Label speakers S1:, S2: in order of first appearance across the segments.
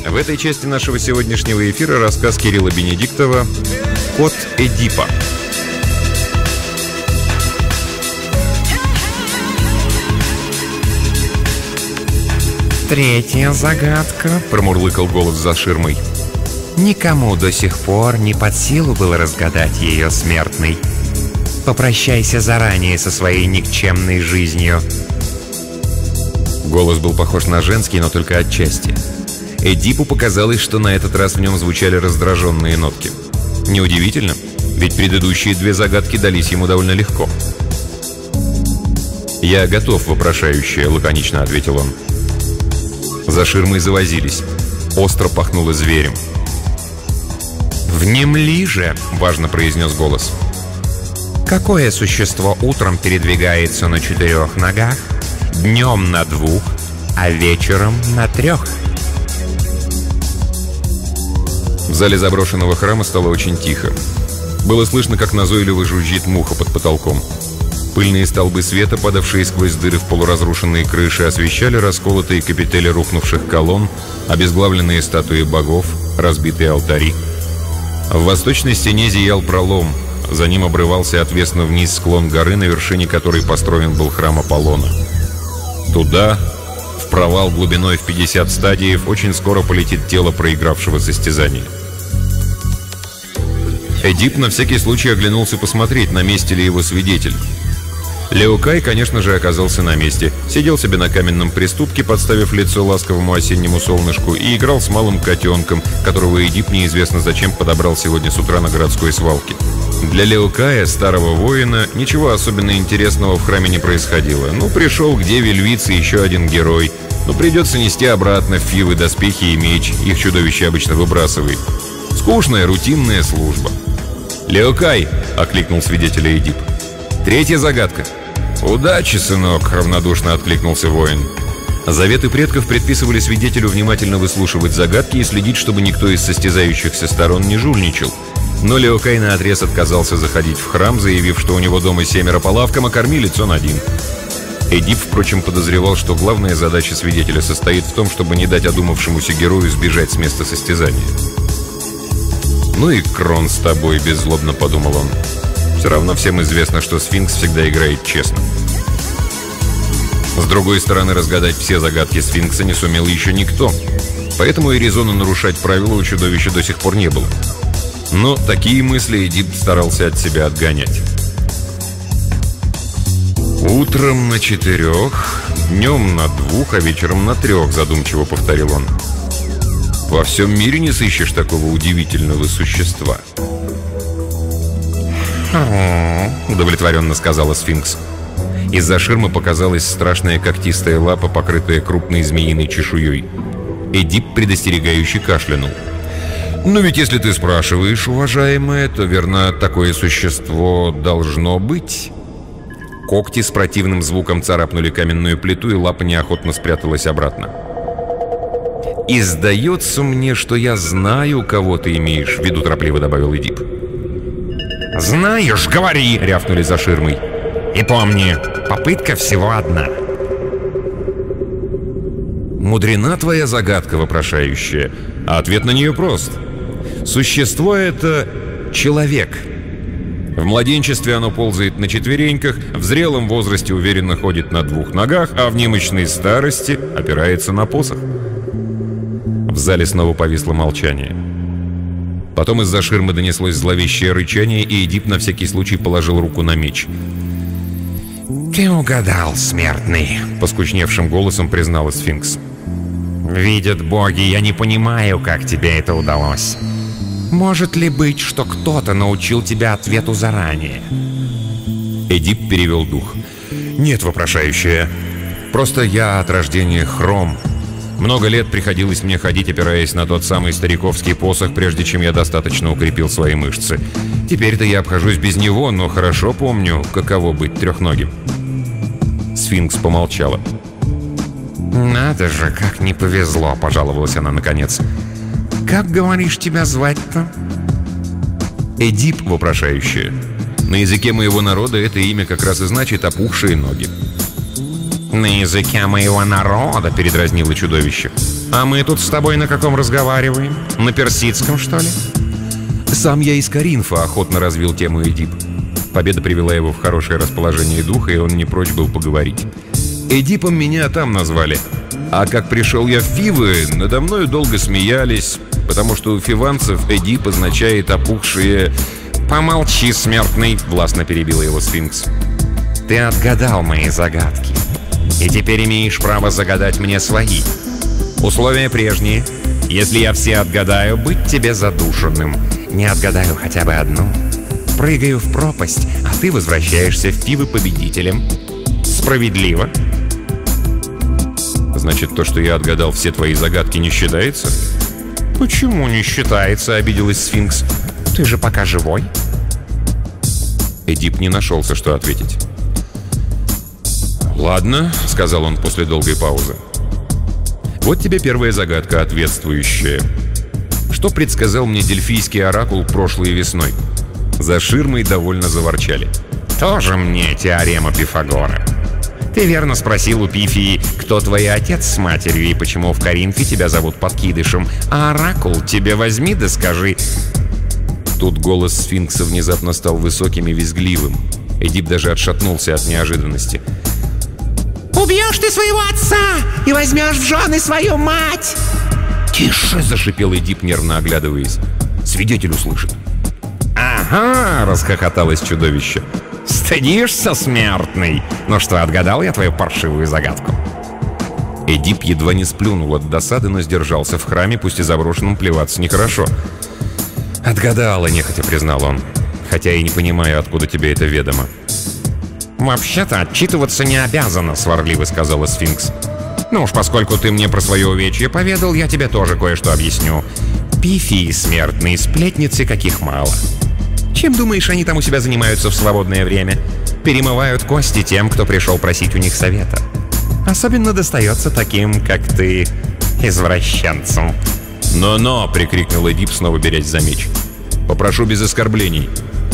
S1: В этой части нашего сегодняшнего эфира рассказ Кирилла Бенедиктова «Кот Эдипа».
S2: «Третья загадка», — промурлыкал голос за ширмой. «Никому до сих пор не под силу было разгадать ее, смертный. Попрощайся заранее со своей никчемной жизнью».
S1: Голос был похож на женский, но только отчасти. Эдипу показалось, что на этот раз в нем звучали раздраженные нотки. Неудивительно, ведь предыдущие две загадки дались ему довольно легко. «Я готов, вопрошающая», — лаконично ответил он. За ширмой завозились. Остро пахнуло зверем.
S2: «Внемли же», — важно произнес голос. «Какое существо утром передвигается на 4 ногах, днем на 2, а вечером на 3?»
S1: В зале заброшенного храма стало очень тихо. Было слышно, как назойливо жужжит муха под потолком. Пыльные столбы света, падавшие сквозь дыры в полуразрушенные крыши, освещали расколотые капители рухнувших колонн, обезглавленные статуи богов, разбитые алтари. В восточной стене зиял пролом. За ним обрывался отвесно вниз склон горы, на вершине которой построен был храм Аполлона. Туда, в провал глубиной в 50 стадиев, очень скоро полетит тело проигравшего состязания. Эдип на всякий случай оглянулся посмотреть, на месте ли его свидетель. Леокай, конечно же, оказался на месте. Сидел себе на каменном приступке, подставив лицо ласковому осеннему солнышку, и играл с малым котенком, которого Эдип неизвестно зачем подобрал сегодня с утра на городской свалке. Для Леокая, старого воина, ничего особенно интересного в храме не происходило. Ну, пришел к деве львице еще один герой. Ну, придется нести обратно фивы, доспехи и меч. Их чудовище обычно выбрасывает. Скучная, рутинная служба. «Леокай!» — окликнул свидетеля Эдип. «Третья загадка». «Удачи, сынок!» — равнодушно откликнулся воин. Заветы предков предписывали свидетелю внимательно выслушивать загадки и следить, чтобы никто из состязающихся сторон не жульничал. Но Леокай наотрез отказался заходить в храм, заявив, что у него дома 7 по лавкам, а кормилец он один. Эдип, впрочем, подозревал, что главная задача свидетеля состоит в том, чтобы не дать одумавшемуся герою сбежать с места состязания. «Ну и крон с тобой», — беззлобно подумал он. «Все равно всем известно, что сфинкс всегда играет честно». С другой стороны, разгадать все загадки сфинкса не сумел еще никто. Поэтому и резона нарушать правила у чудовища до сих пор не было. Но такие мысли Эдип старался от себя отгонять. «Утром на 4, днем на 2, а вечером на 3», — задумчиво повторил он. «Во всем мире не сыщешь такого удивительного существа». «Удовлетворенно», — сказала сфинкс. Из-за ширмы показалась страшная когтистая лапа, покрытая крупной змеиной чешуей. Эдип предостерегающе кашлянул. «Ну ведь если ты спрашиваешь, уважаемая, то верно, такое существо должно быть». Когти с противным звуком царапнули каменную плиту, и лапа неохотно спряталась обратно. «И сдается мне, что я знаю, кого ты имеешь в виду», — торопливо добавил Эдип.
S2: «Знаешь, говори!» — рявкнули за ширмой. «И помни, попытка всего одна».
S1: Мудрена твоя загадка, вопрошающая, а ответ на нее прост. Существо — это человек. В младенчестве оно ползает на четвереньках, в зрелом возрасте уверенно ходит на 2 ногах, а в немощной старости опирается на посох. В зале снова повисло молчание. Потом из-за ширмы донеслось зловещее рычание, и Эдип на всякий случай положил руку на меч.
S2: «Ты угадал, смертный», — поскучневшим голосом признала сфинкс. «Видят боги, я не понимаю, как тебе это удалось. Может ли быть, что кто-то научил тебя ответу заранее?»
S1: Эдип перевел дух. «Нет, вопрошающая. Просто я от рождения хром. Много лет приходилось мне ходить, опираясь на тот самый стариковский посох, прежде чем я достаточно укрепил свои мышцы. Теперь-то я обхожусь без него, но хорошо помню, каково быть трехногим». Сфинкс помолчала.
S2: «Надо же, как не повезло», — пожаловалась она наконец. «Как, говоришь, тебя звать-то?»
S1: «Эдип, вопрошающая. На языке моего народа это имя как раз и значит «опухшие ноги».
S2: «На языке моего народа», — передразнило чудовище. «А мы тут с тобой на каком разговариваем? На персидском, что ли?»
S1: «Сам я из Коринфа», — охотно развил тему Эдип. Победа привела его в хорошее расположение духа, и он не прочь был поговорить. «Эдипом меня там назвали. А как пришел я в Фивы, надо мною долго смеялись, потому что у фиванцев Эдип означает опухшие...»
S2: «Помолчи, смертный», — властно перебила его сфинкс. «Ты отгадал мои загадки. И теперь имеешь право загадать мне свои. Условия прежние. Если я все отгадаю, быть тебе задушенным. Не отгадаю хотя бы одну. Прыгаю в пропасть, а ты возвращаешься в Фивы победителем. Справедливо?»
S1: «Значит, то, что я отгадал все твои загадки, не считается?»
S2: «Почему не считается?» — обиделась сфинкс. «Ты же пока живой».
S1: Эдип не нашелся, что ответить. «Ладно», — сказал он после долгой паузы. «Вот тебе первая загадка, ответствующая. Что предсказал мне дельфийский оракул прошлой весной?» За ширмой довольно заворчали.
S2: «Тоже мне теорема Пифагора. Ты верно спросил у Пифии, кто твой отец с матерью и почему в Коринфе тебя зовут подкидышем. А оракул тебе возьми да скажи...»
S1: Тут голос сфинкса внезапно стал высоким и визгливым. Эдип даже отшатнулся от неожиданности.
S3: «Убьешь ты своего отца и возьмешь в жены свою мать!»
S1: «Тише!» — зашипел Эдип, нервно оглядываясь. «Свидетель услышит».
S2: «Ага!» — расхохоталось чудовище. «Стыдишься, смертный? Ну что, отгадал я твою паршивую загадку?»
S1: Эдип едва не сплюнул от досады, но сдержался. В храме, пусть и заброшенном, плеваться нехорошо. «Отгадала», — нехотя признал он. «Хотя и не понимаю, откуда тебе это ведомо».
S2: «Вообще-то отчитываться не обязана», — сварливо сказала сфинкс. «Ну уж поскольку ты мне про свое увечье поведал, я тебе тоже кое-что объясню. Пифии смертные, сплетницы каких мало. Чем, думаешь, они там у себя занимаются в свободное время? Перемывают кости тем, кто пришел просить у них совета. Особенно достается таким, как ты, извращенцам».
S1: «Но-но!» — прикрикнул Эдип, снова берясь за меч. «Попрошу без оскорблений».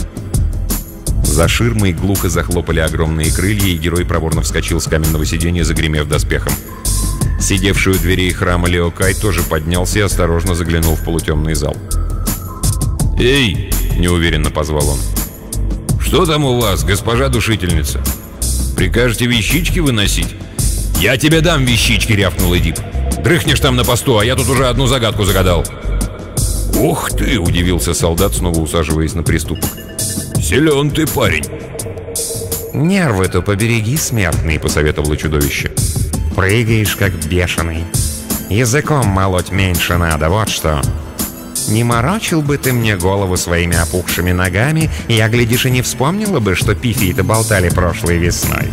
S1: За ширмой глухо захлопали огромные крылья, и герой проворно вскочил с каменного сиденья, загремев доспехом. Сидевший у дверей храма Леокай тоже поднялся и осторожно заглянул в полутемный зал. «Эй!» — неуверенно позвал он. «Что там у вас, госпожа душительница? Прикажете вещички выносить?» «Я тебе дам вещички!» — рявкнул Эдип. «Дрыхнешь там на посту, а я тут уже одну загадку загадал». «Ух ты!» — удивился солдат, снова усаживаясь на приступок. «Силен ты, парень!»
S2: «Нервы-то побереги, смертный!» — посоветовало чудовище. «Прыгаешь, как бешеный. Языком молоть меньше надо, вот что. Не морочил бы ты мне голову своими опухшими ногами, я, глядишь, и не вспомнила бы, что пифии-то болтали прошлой весной».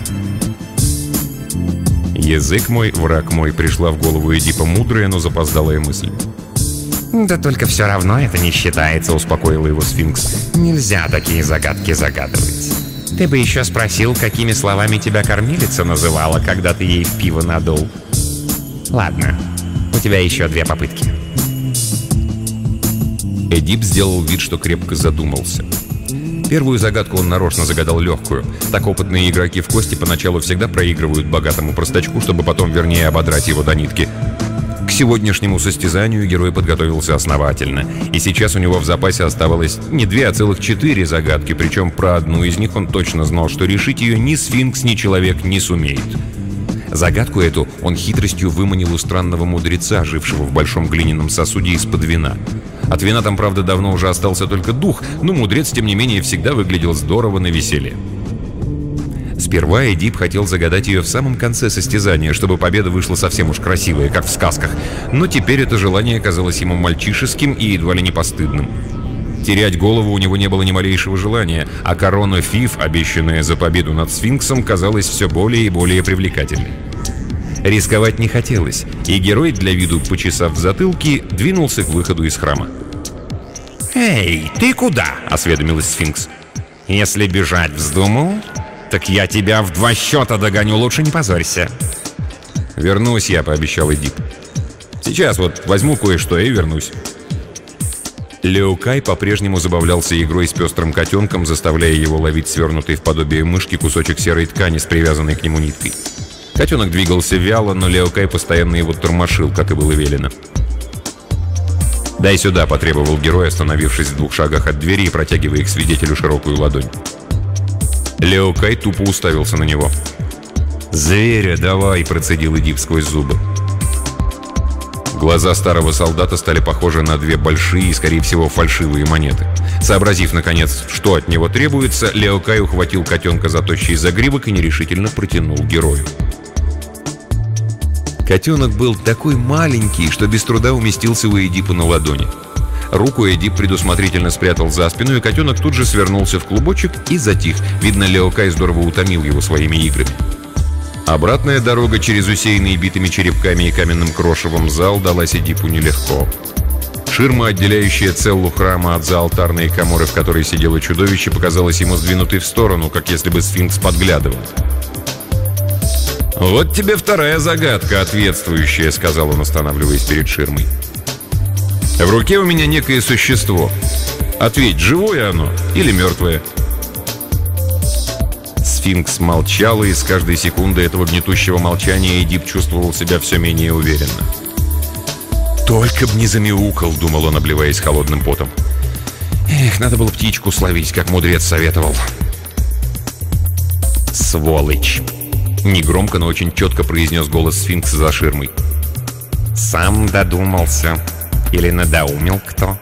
S1: «Язык мой, враг мой», — пришла в голову Эдипа мудрая, но запоздалая мысль.
S2: «Да только все равно это не считается», — успокоила его сфинкс. «Нельзя такие загадки загадывать. Ты бы еще спросил, какими словами тебя кормилица называла, когда ты ей в пиво надул. Ладно, у тебя еще 2 попытки».
S1: Эдип сделал вид, что крепко задумался. Первую загадку он нарочно загадал легкую. Так опытные игроки в кости поначалу всегда проигрывают богатому простачку, чтобы потом вернее ободрать его до нитки. К сегодняшнему состязанию герой подготовился основательно, и сейчас у него в запасе оставалось не 2, а целых 4 загадки, причем про одну из них он точно знал, что решить ее ни сфинкс, ни человек не сумеет. Загадку эту он хитростью выманил у странного мудреца, жившего в большом глиняном сосуде из-под вина. От вина там, правда, давно уже остался только дух, но мудрец, тем не менее, всегда выглядел здорово на веселье. Сперва Эдип хотел загадать ее в самом конце состязания, чтобы победа вышла совсем уж красивая, как в сказках. Но теперь это желание казалось ему мальчишеским и едва ли не постыдным. Терять голову у него не было ни малейшего желания, а корона Фив, обещанная за победу над сфинксом, казалась все более и более привлекательной. Рисковать не хотелось, и герой, для виду почесав в затылке, двинулся к выходу из храма.
S2: «Эй, ты куда?» — осведомилась сфинкс. «Если бежать вздумал, так я тебя в 2 счета догоню, лучше не позорься».
S1: «Вернусь я», — пообещал Эдип. «Сейчас вот возьму кое-что и вернусь». Леокай по-прежнему забавлялся игрой с пестрым котенком, заставляя его ловить свернутый в подобие мышки кусочек серой ткани с привязанной к нему ниткой. Котенок двигался вяло, но Леокай постоянно его тормошил, как и было велено. «Дай сюда», — потребовал герой, остановившись в 2 шагах от двери и протягивая к свидетелю широкую ладонь. Леокай тупо уставился на него. «Зверя давай», — процедил Эдип сквозь зубы. Глаза старого солдата стали похожи на 2 большие и, скорее всего, фальшивые монеты. Сообразив, наконец, что от него требуется, Леокай ухватил котенка за тощий загривок и нерешительно протянул герою. Котенок был такой маленький, что без труда уместился у Эдипа на ладони. Руку Эдип предусмотрительно спрятал за спину, и котенок тут же свернулся в клубочек и затих. Видно, Леокай здорово утомил его своими играми. Обратная дорога через усеянный битыми черепками и каменным крошевом зал далась Эдипу нелегко. Ширма, отделяющая целлу храма от заалтарной каморы, в которой сидело чудовище, показалась ему сдвинутой в сторону, как если бы сфинкс подглядывал. «Вот тебе 2-я загадка, ответствующая», — сказал он, останавливаясь перед ширмой. «В руке у меня некое существо. Ответь, живое оно или мертвое?» Сфинкс молчал, и с каждой секунды этого гнетущего молчания Эдип чувствовал себя все менее уверенно. «Только б не замяукал», — думал он, обливаясь холодным потом. «Эх, надо было птичку словить, как мудрец советовал». «Сволочь!» — негромко, но очень четко произнес голос сфинкса за ширмой. «Сам додумался. Или надоумил кто?»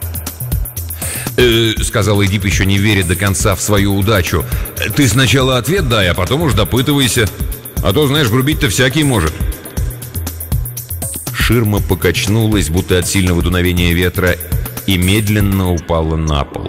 S1: сказал Эдип, еще не веря до конца в свою удачу. «Ты сначала ответ дай, а потом уж допытывайся. А то, знаешь, грубить-то всякий может». Ширма покачнулась, будто от сильного дуновения ветра, и медленно упала на пол.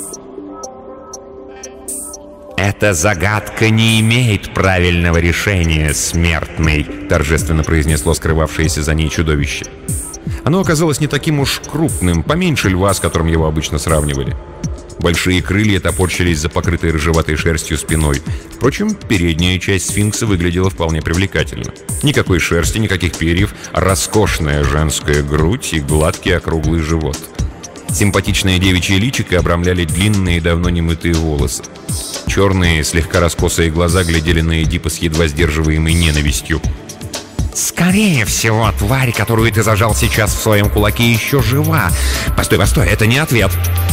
S2: «Эта загадка не имеет правильного решения, смертный», — торжественно произнесло скрывавшееся за ней чудовище. Оно оказалось не таким уж крупным, поменьше льва, с которым его обычно сравнивали. Большие крылья топорщились за покрытой рыжеватой шерстью спиной. Впрочем, передняя часть сфинкса выглядела вполне привлекательно. Никакой шерсти, никаких перьев, а роскошная женская грудь и гладкий округлый живот. Симпатичное девичье личико обрамляли длинные, давно немытые волосы. Черные, слегка раскосые глаза глядели на Эдипа с едва сдерживаемой ненавистью.
S3: «Скорее всего, тварь, которую ты зажал сейчас в своем кулаке, еще жива. Постой, это не ответ».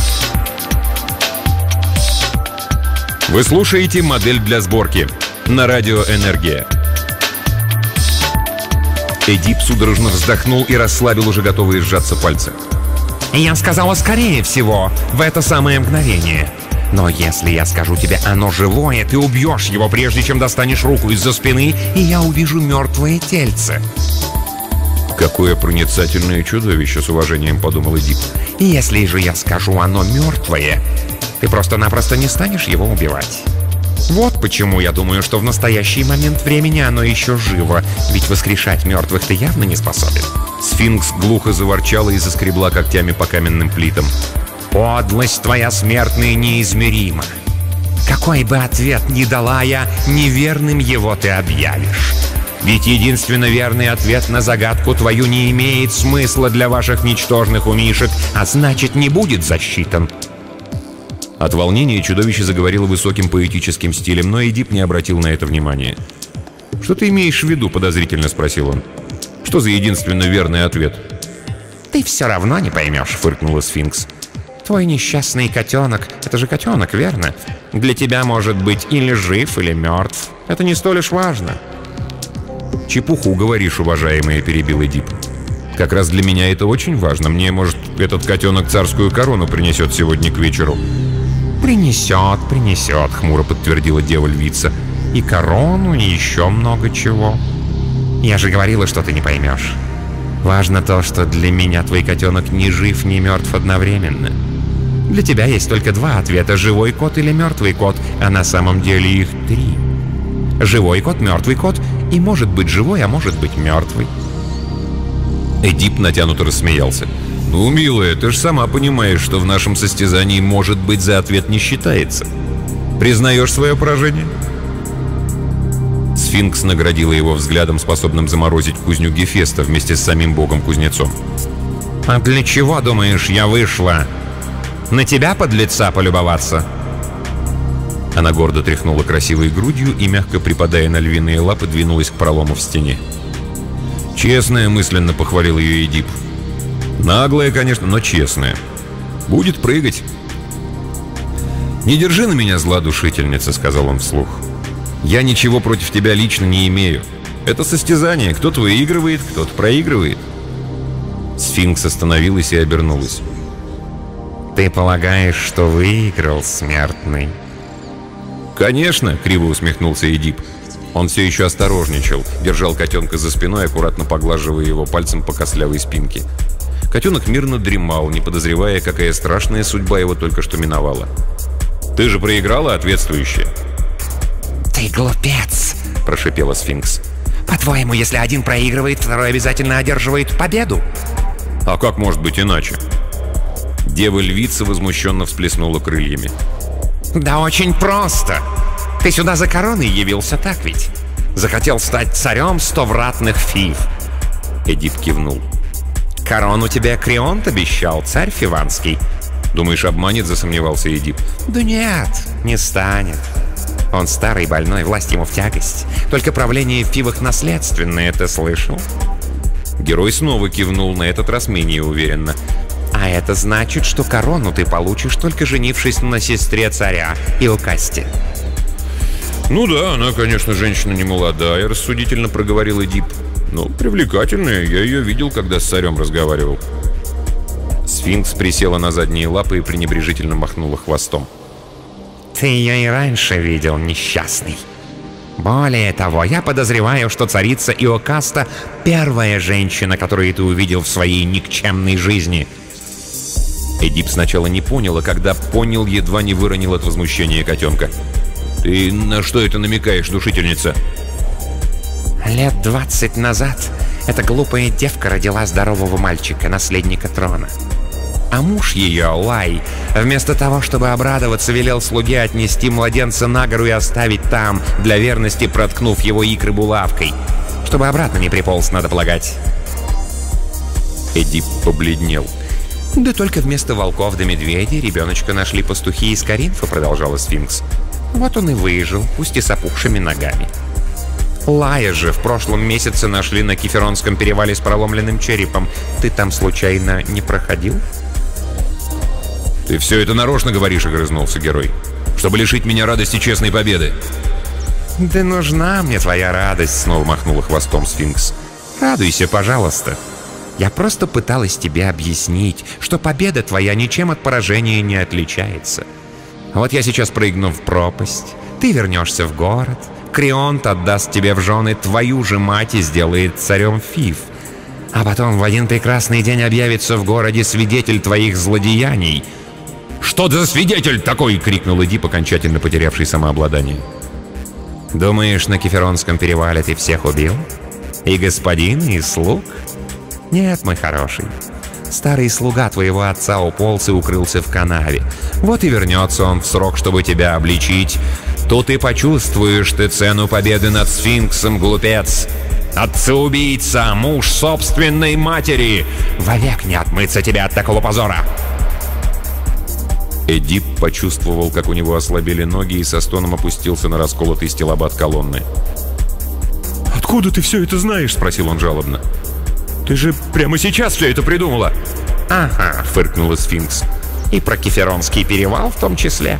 S1: Вы слушаете «Модель для сборки» на радио «Энергия». Эдип судорожно вздохнул и расслабил уже готовые сжаться пальцы.
S3: «Я сказала, скорее всего, в это самое мгновение. Но если я скажу тебе, оно живое, ты убьешь его, прежде чем достанешь руку из-за спины, и я увижу мертвое тельце».
S1: «Какое проницательное чудовище», — с уважением подумал Эдип.
S3: «Если же я скажу, оно мертвое, ты просто-напросто не станешь его убивать. Вот почему я думаю, что в настоящий момент времени оно еще живо, ведь воскрешать мертвых ты явно не способен».
S1: Сфинкс глухо заворчала и заскребла когтями по каменным плитам.
S3: «Подлость твоя, смертная, неизмерима. Какой бы ответ ни дала я, неверным его ты объявишь. Ведь единственно верный ответ на загадку твою не имеет смысла для ваших ничтожных умишек, а значит, не будет засчитан».
S1: От волнения чудовище заговорило высоким поэтическим стилем, но Эдип не обратил на это внимания. «Что ты имеешь в виду?» — подозрительно спросил он. «Что за единственно верный ответ?»
S3: «Ты все равно не поймешь», — фыркнула сфинкс. «Твой несчастный котенок — это же котенок, верно? Для тебя может быть или жив, или мертв. Это не столь уж важно».
S1: «Чепуху говоришь, уважаемая», — перебил Эдип. «Как раз для меня это очень важно. Мне, может, этот котенок царскую корону принесет сегодня к вечеру».
S3: «Принесет», — хмуро подтвердила дева-львица. «И корону, и еще много чего. Я же говорила, что ты не поймешь. Важно то, что для меня твой котенок ни жив, ни мертв одновременно. Для тебя есть только 2 ответа — живой кот или мертвый кот, а на самом деле их 3. Живой кот, мертвый кот и может быть живой, а может быть мертвый».
S1: Эдип натянуто рассмеялся. «Ну, милая, ты же сама понимаешь, что в нашем состязании «может быть» за ответ не считается. Признаешь свое поражение?» Сфинкс наградила его взглядом, способным заморозить кузню Гефеста вместе с самим богом-кузнецом.
S3: «А для чего, думаешь, я вышла? На тебя, подлеца, полюбоваться?»
S1: Она гордо тряхнула красивой грудью и, мягко припадая на львиные лапы, двинулась к пролому в стене. «Честная», — мысленно похвалил ее Эдип. «Наглая, конечно, но честная. Будет прыгать». «Не держи на меня зла, душительница», — сказал он вслух. «Я ничего против тебя лично не имею. Это состязание. Кто-то выигрывает, кто-то проигрывает». Сфинкс остановилась и обернулась.
S3: «Ты полагаешь, что выиграл, смертный?»
S1: «Конечно», — криво усмехнулся Эдип. Он все еще осторожничал, держал котенка за спиной, аккуратно поглаживая его пальцем по костлявой спинке. Котенок мирно дремал, не подозревая, какая страшная судьба его только что миновала. «Ты же проиграла, ответствующая».
S3: «Ты глупец!» – прошипела Сфинкс. «По-твоему, если один проигрывает, второй обязательно одерживает победу?»
S1: «А как может быть иначе?» Дева-львица возмущенно всплеснула крыльями.
S3: «Да очень просто. Ты сюда за короной явился, так ведь? Захотел стать царем 100-вратных фив».
S1: Эдип кивнул.
S3: «Корону тебе Крионт обещал, царь фиванский».
S1: «Думаешь, обманет?» — засомневался Эдип.
S3: «Да нет, не станет. Он старый, больной, власть ему в тягость. Только правление в фивах наследственное, ты слышал?»
S1: Герой снова кивнул, на этот раз менее уверенно.
S3: «А это значит, что корону ты получишь, только женившись на сестре царя Иокасте».
S1: «Ну да, она, конечно, женщина не молодая», — рассудительно проговорил Эдип. «Но привлекательная, я ее видел, когда с царем разговаривал». Сфинкс присела на задние лапы и пренебрежительно махнула хвостом.
S3: «Ты ее и раньше видел, несчастный. Более того, я подозреваю, что царица Иокаста — первая женщина, которую ты увидел в своей никчемной жизни».
S1: Эдип сначала не понял, а когда понял, едва не выронил от возмущения котенка. «Ты на что это намекаешь, душительница?»
S3: Лет 20 назад эта глупая девка родила здорового мальчика, наследника трона. А муж ее, Лай, вместо того, чтобы обрадоваться, велел слуге отнести младенца на гору и оставить там, для верности проткнув его икры булавкой. Чтобы обратно не приполз, надо полагать.
S1: Эдип побледнел.
S3: «Да только вместо волков да медведей ребеночка нашли пастухи из Коринфа», — продолжала Сфинкс. «Вот он и выжил, пусть и с опухшими ногами. Лая же в прошлом месяце нашли на Кеферонском перевале с проломленным черепом. Ты там случайно не проходил?»
S1: «Ты все это нарочно говоришь», — огрызнулся герой. «Чтобы лишить меня радости честной победы».
S3: «Да нужна мне твоя радость», — снова махнула хвостом Сфинкс. «Радуйся, пожалуйста. Я просто пыталась тебе объяснить, что победа твоя ничем от поражения не отличается. Вот я сейчас прыгну в пропасть, ты вернешься в город, Крионт отдаст тебе в жены твою же мать и сделает царем Фив. А потом в один прекрасный день объявится в городе свидетель твоих злодеяний».
S1: «Что за свидетель такой?» — крикнул Эдип, окончательно потерявший самообладание.
S3: «Думаешь, на Кеферонском перевале ты всех убил? И господина, и слуг? Нет, мой хороший. Старый слуга твоего отца уполз и укрылся в канаве. Вот и вернется он в срок, чтобы тебя обличить. Тут и почувствуешь ты цену победы над Сфинксом, глупец. Отца-убийца, муж собственной матери. Вовек не отмыться тебе от такого позора».
S1: Эдип почувствовал, как у него ослабели ноги, и со стоном опустился на расколотый стилобат колонны. «Откуда ты все это знаешь?» — спросил он жалобно. «Ты же прямо сейчас все это придумала!»
S3: «Ага», — фыркнула Сфинкс. «И про Кеферонский перевал в том числе».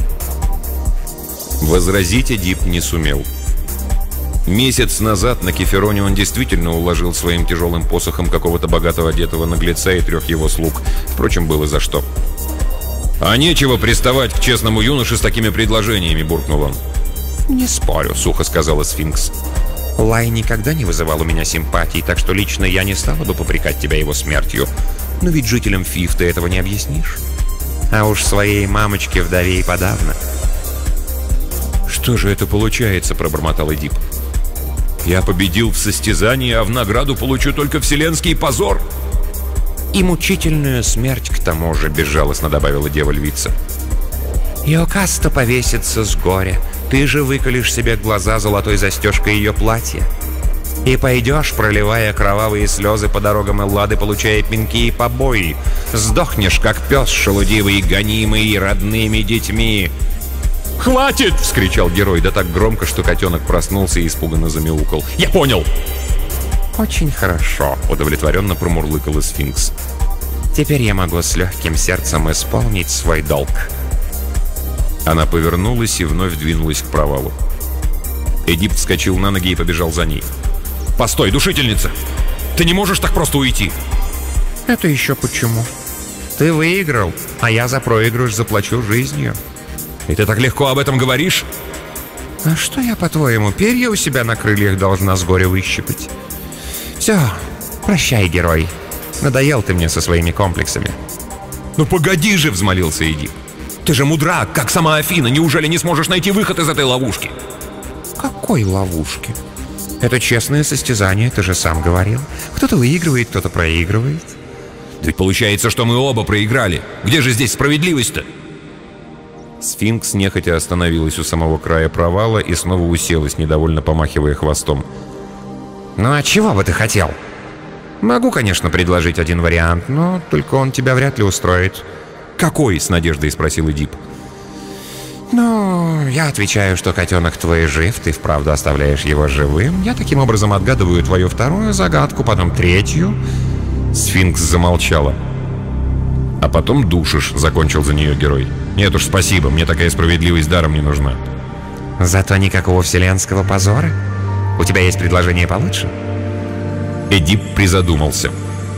S1: Возразить Эдип не сумел. Месяц назад на Кефероне он действительно уложил своим тяжелым посохом какого-то богатого одетого наглеца и 3 его слуг. Впрочем, было за что. «А нечего приставать к честному юноше с такими предложениями», — буркнул он.
S3: «Не спорю», — сухо сказала Сфинкс. «Лай никогда не вызывал у меня симпатий, так что лично я не стала бы попрекать тебя его смертью. Но ведь жителям Фив ты этого не объяснишь. А уж своей мамочке-вдове и подавно».
S1: «Что же это получается?» — пробормотал Эдип. «Я победил в состязании, а в награду получу только вселенский позор!»
S3: «И мучительную смерть к тому же», — безжалостно добавила дева-львица. «Иокаста повесится с горя. Ты же выколешь себе глаза золотой застежкой ее платья. И пойдешь, проливая кровавые слезы по дорогам Эллады, получая пинки и побои. Сдохнешь, как пес шелудивый, гонимый родными детьми».
S1: «Хватит!» — вскричал герой, да так громко, что котенок проснулся и испуганно замяукал. «Я понял!»
S3: «Очень хорошо», — удовлетворенно промурлыкал сфинкс. «Теперь я могу с легким сердцем исполнить свой долг».
S1: Она повернулась и вновь двинулась к провалу. Эдип вскочил на ноги и побежал за ней. «Постой, душительница! Ты не можешь так просто уйти!»
S3: «Это еще почему? Ты выиграл, а я за проигрыш заплачу жизнью».
S1: «И ты так легко об этом говоришь?»
S3: «А что я, по-твоему, перья у себя на крыльях должна с горя выщипать?» «Все, прощай, герой. Надоел ты мне со своими комплексами».
S1: «Ну погоди же!» — взмолился Эдип. «Ты же мудра, как сама Афина. Неужели не сможешь найти выход из этой ловушки?»
S3: «Какой ловушки? Это честное состязание, ты же сам говорил. Кто-то выигрывает, кто-то проигрывает».
S1: «Ведь получается, что мы оба проиграли. Где же здесь справедливость-то?» Сфинкс нехотя остановилась у самого края провала и снова уселась, недовольно помахивая хвостом.
S3: «Ну а чего бы ты хотел? Могу, конечно, предложить один вариант, но только он тебя вряд ли устроит».
S1: «Какой?» — с надеждой спросил Эдип.
S3: «Ну, я отвечаю, что котенок твой жив, ты вправду оставляешь его живым. Я таким образом отгадываю твою вторую загадку, потом третью».
S1: Сфинкс замолчала. «А потом душишь», — закончил за нее герой. «Нет уж, спасибо, мне такая справедливость даром не нужна».
S3: «Зато никакого вселенского позора. У тебя есть предложение получше?»
S1: Эдип призадумался.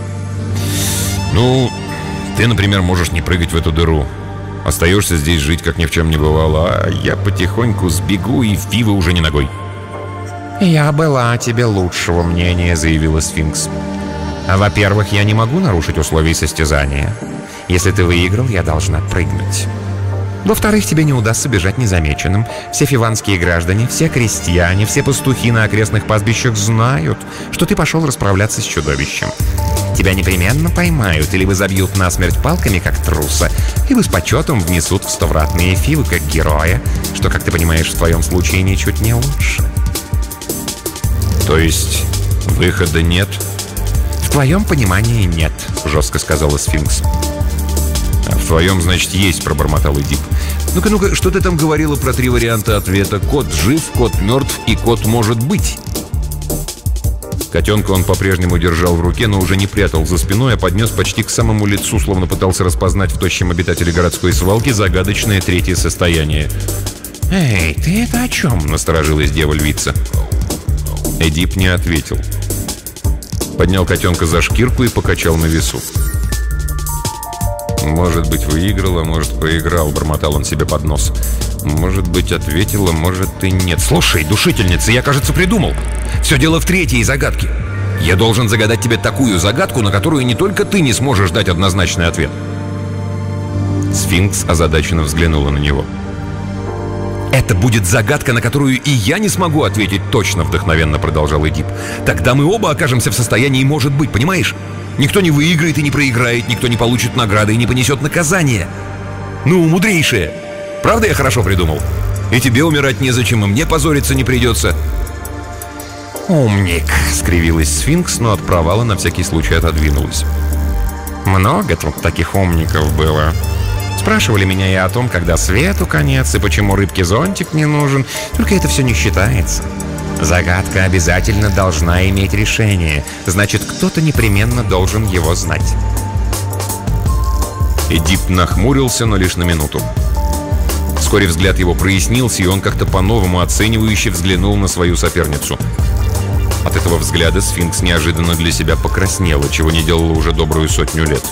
S1: «Ну, ты, например, можешь не прыгать в эту дыру. Остаешься здесь жить, как ни в чем не бывало, а я потихоньку сбегу и в пиво уже не ногой».
S3: «Я была о тебе лучшего мнения», — заявила Сфинкс. «Во-первых, я не могу нарушить условий состязания. Если ты выиграл, я должна прыгнуть. Во-вторых, тебе не удастся бежать незамеченным. Все фиванские граждане, все крестьяне, все пастухи на окрестных пастбищах знают, что ты пошел расправляться с чудовищем. Тебя непременно поймают, либо забьют насмерть палками, как труса, либо с почетом внесут в 100-вратные фивы, как героя, что, как ты понимаешь, в твоем случае ничуть не лучше».
S1: «То есть выхода нет?»
S3: «В твоем понимании нет», — жестко сказала Сфинкс.
S1: «А в твоем, значит, есть», — пробормотал Эдип. «Ну-ка, что ты там говорила про 3 варианта ответа? Кот жив, кот мертв и кот может быть». Котенка он по-прежнему держал в руке, но уже не прятал за спиной, а поднес почти к самому лицу, словно пытался распознать в тощем обитателе городской свалки загадочное третье состояние.
S3: «Эй, ты это о чем?» —
S1: насторожилась дьяволь-вица. Эдип не ответил. Поднял котенка за шкирку и покачал на весу. «Может быть, выиграл, а может, проиграл», — бормотал он себе под нос. «Может быть, ответила, может, и нет». «Слушай, душительница, я, кажется, придумал. Все дело в третьей загадке. Я должен загадать тебе такую загадку, на которую не только ты не сможешь дать однозначный ответ». Сфинкс озадаченно взглянула на него. «Это будет загадка, на которую и я не смогу ответить точно», — вдохновенно продолжал Эдип. «Тогда мы оба окажемся в состоянии «может быть», понимаешь? Никто не выиграет и не проиграет, никто не получит награды и не понесет наказания. Ну, мудрейшее! Правда я хорошо придумал? И тебе умирать незачем, и мне позориться не придется».
S3: «Умник», — скривилась Сфинкс, но от провала на всякий случай отодвинулась. «Много тут таких умников было. Спрашивали меня и о том, когда свету конец, и почему рыбке зонтик не нужен. Только это все не считается. Загадка обязательно должна иметь решение. Значит, кто-то непременно должен его знать».
S1: Эдип нахмурился, но лишь на минуту. Вскоре взгляд его прояснился, и он как-то по-новому оценивающе взглянул на свою соперницу. От этого взгляда Сфинкс неожиданно для себя покраснела, чего не делала уже добрую 100 лет.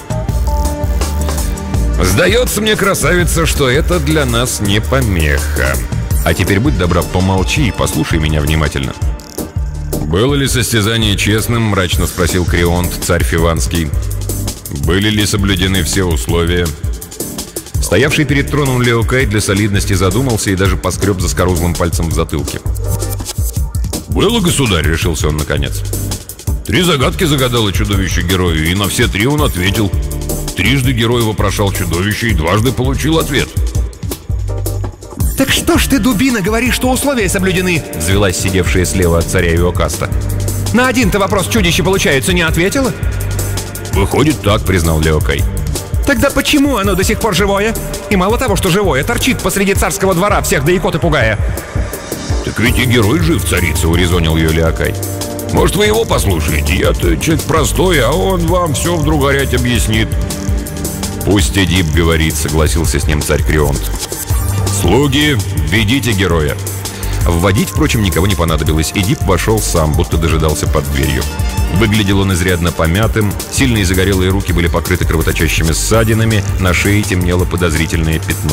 S1: «Сдается мне, красавица, что это для нас не помеха. А теперь будь добра, помолчи и послушай меня внимательно». «Было ли состязание честным?» — мрачно спросил Крионт, царь Фиванский. «Были ли соблюдены все условия?» Стоявший перед троном Леокай для солидности задумался и даже поскреб заскорузлым пальцем в затылке. «Было, государь», — решился он наконец. 3 загадки загадало чудовище герою, и на все 3 он ответил. 3 герой вопрошал чудовище и 2 получил ответ.
S3: «Так что ж ты, дубина, говоришь, что условия соблюдены?» — взвелась сидевшая слева от царя Иокаста. «На один-то вопрос чудище, получается, не ответило?» «— «Выходит так», — признал Леокай.
S4: Тогда почему оно до сих пор живое?»
S3: — «Потому что И мало того, что живое, торчит посреди царского двора, всех да икоты пугая.
S1: Так ведь и герой жив, царица, урезонил ее Леокай. Может, вы его послушаете? Я-то человек простой, а он вам все вдруг горять объяснит. Пусть Эдип говорит, согласился с ним царь Крионт. Слуги, ведите героя. Вводить, впрочем, никого не понадобилось. Эдип вошел сам, будто дожидался под дверью. Выглядел он изрядно помятым, сильные загорелые руки были покрыты кровоточащими ссадинами, на шее темнело подозрительное пятно.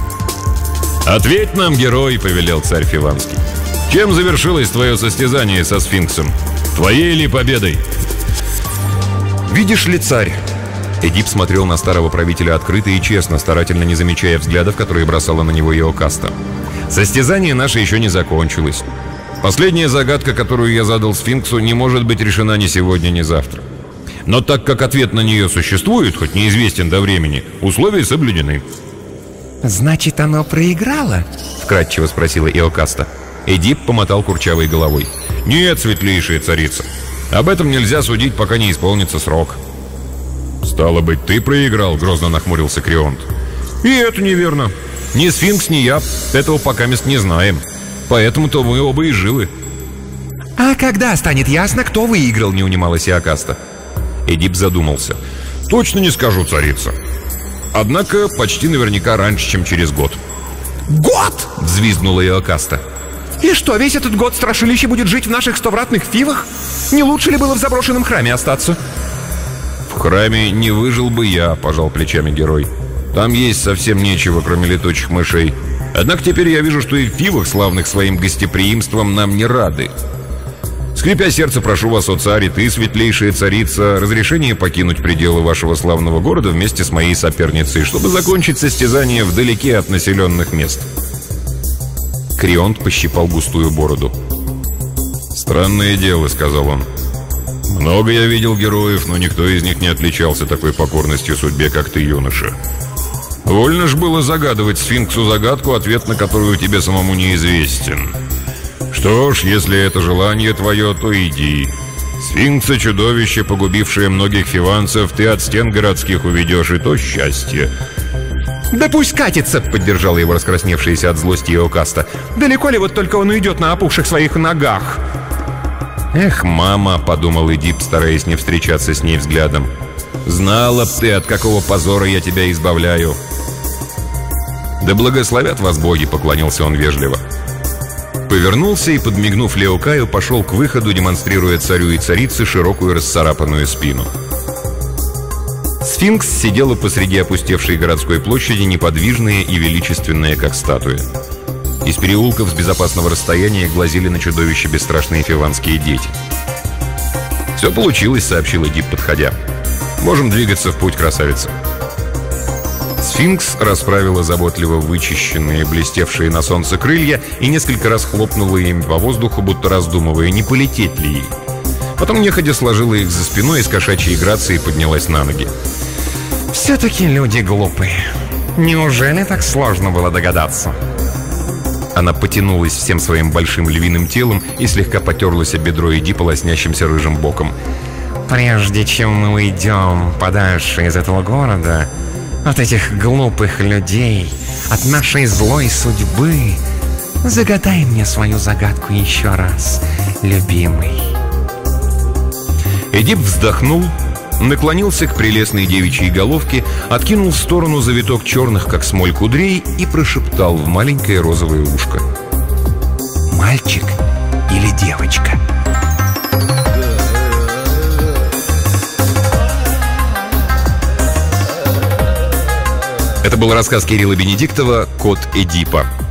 S1: «Ответь нам, герой!» — повелел царь Фиванский. «Чем завершилось твое состязание со сфинксом? Твоей ли победой?»
S3: «Видишь ли, царь?» Эдип смотрел на старого правителя открыто и честно, старательно не замечая взглядов, которые бросала на него Иокаста. «Состязание наше еще не закончилось. Последняя загадка, которую я задал сфинксу, не может быть решена ни сегодня, ни завтра. Но так как ответ на нее существует, хоть неизвестен до времени, условия соблюдены».
S2: «Значит, оно проиграло?» — вкратчиво спросила Иокаста.
S3: Эдип помотал курчавой головой.
S1: «Нет, светлейшая царица. Об этом нельзя судить, пока не исполнится срок».
S3: «Стало быть, ты проиграл», — грозно нахмурился Крионт.
S1: «И это неверно. Ни сфинкс, ни я этого пока мест не знаем. Поэтому-то мы оба и живы».
S2: «А когда станет ясно, кто выиграл?» — не унималась Иокаста.
S3: Эдип задумался.
S1: «Точно не скажу, царица. Однако почти наверняка раньше, чем через год».
S2: «Год!» —
S3: взвизгнула Иокаста.
S2: «И что, весь этот год страшилище будет жить в наших 100-вратных фивах? Не лучше ли было в заброшенном храме остаться?»
S1: «В храме не выжил бы я», — пожал плечами герой. «Там есть совсем нечего, кроме летучих мышей. Однако теперь я вижу, что и в фивах, славных своим гостеприимством, нам не рады. Скрипя сердце, прошу вас, о царь, и ты, светлейшая царица, разрешение покинуть пределы вашего славного города вместе с моей соперницей, чтобы закончить состязание вдалеке от населенных мест».
S3: Крионт пощипал густую бороду.
S1: «Странное дело», — сказал он. «Много я видел героев, но никто из них не отличался такой покорностью судьбе, как ты, юноша. Вольно ж было загадывать сфинксу загадку, ответ на которую тебе самому неизвестен. Что ж, если это желание твое, то иди. Сфинкса, чудовище, погубившее многих фиванцев, ты от стен городских уведешь, и то счастье».
S2: «Да пусть катится!» — поддержала его раскрасневшаяся от злости Иокаста. «Далеко ли вот только он уйдет на опухших своих ногах?»
S3: «Эх, мама!» — подумал Эдип, стараясь не встречаться с ней взглядом. «Знала б ты, от какого позора я тебя избавляю!»
S1: «Да благословят вас боги!» — поклонился он вежливо.
S3: Повернулся и, подмигнув Леокаю, пошел к выходу, демонстрируя царю и царице широкую расцарапанную спину. Сфинкс сидела посреди опустевшей городской площади, неподвижная и величественная, как статуя. Из переулков с безопасного расстояния глазели на чудовище бесстрашные фиванские дети.
S1: «Все получилось», — сообщил Эдип, подходя. «Можем двигаться в путь, красавица».
S3: Сфинкс расправила заботливо вычищенные, блестевшие на солнце крылья и несколько раз хлопнула ими по воздуху, будто раздумывая, не полететь ли ей. Потом нехотя сложила их за спиной и с кошачьей грацией поднялась на ноги.
S2: «Все-таки люди глупые. Неужели так сложно было догадаться?»
S3: Она потянулась всем своим большим львиным телом и слегка потерлась о бедро Эдипа лоснящимся рыжим боком.
S2: «Прежде чем мы уйдем подальше из этого города, от этих глупых людей, от нашей злой судьбы, загадай мне свою загадку еще раз, любимый».
S3: Эдип вздохнул, наклонился к прелестной девичьей головке, откинул в сторону завиток черных, как смоль, кудрей и прошептал в маленькое розовое ушко:
S2: «Мальчик или девочка?»
S3: Это был рассказ Кирилла Бенедиктова «Кот Эдипа».